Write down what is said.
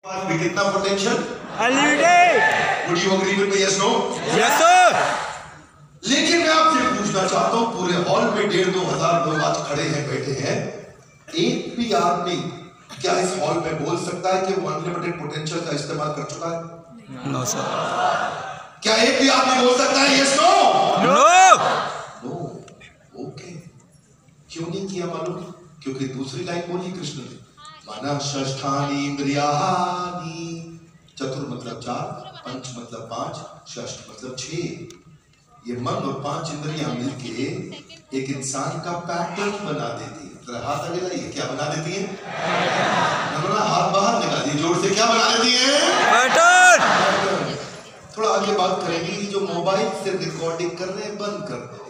में कितना potential? Unlimited. Would you agree with me? Yes no? Yes sir. लेकिन मैं आपसे पूछना चाहता हूं, पूरे हॉल में 1,500-2,000 लोग आज खड़े हैं, बैठे हैं, एक भी आदमी क्या इस हॉल में बोल सकता है कि वो अनलिमिटेड पोटेंशियल का इस्तेमाल कर चुका है? No sir. क्या एक भी आदमी बोल सकता है yes no? No. No. Okay, क्यों नहीं किया मालूम? क्योंकि दूसरी लाइन बोली कृष्ण ने, मन षष्ठानि इंद्रियाणि, चतुर मतलब 4, पंच मतलब 5, षष्ठ मतलब 6। ये मन और 5 इंद्रियां मिलके एक इंसान का पैटर्न बना देती है। जरा हाथ आगे लाइए, क्या बना देती है? हाथ बाहर निकालिए जोर से, क्या बना देती है? पैटर्न। थोड़ा आगे बात करेंगे, जो मोबाइल से रिकॉर्डिंग कर रहे हैं बंद कर दो।